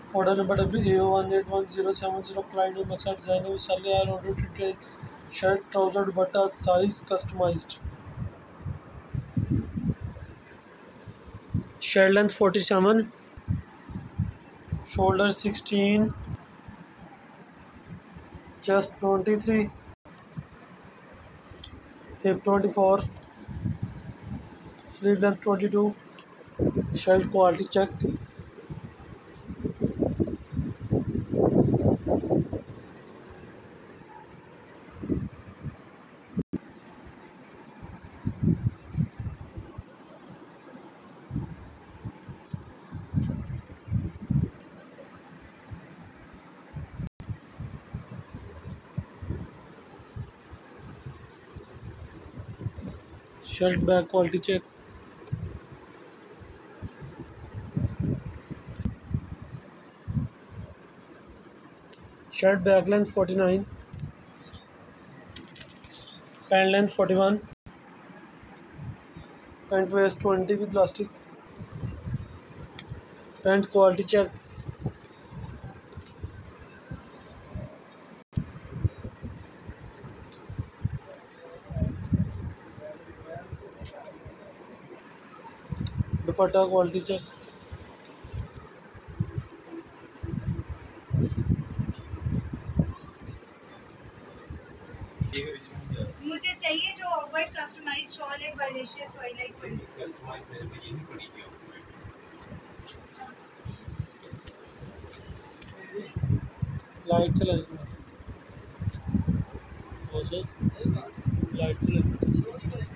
Order number WAO181070. Client name Aqsa Design wisaal yaar. Order detail shirt, trouser, dupatta, size customized. Shirt length 47, shoulder 16, chest 23, hip 24, sleeve length 22. Shirt quality check. Shirt back quality check. Shirt back length 49, pant length 41, pant waist 20 with elastic. Pant quality check. Dupatta quality check. मुझे चाहिए जो of white customised shawl है बायलेशियस Twilight पर customised मेरे में ये नहीं पड़ी क्या लाइट चलाएंगे लाइट चलाएंगे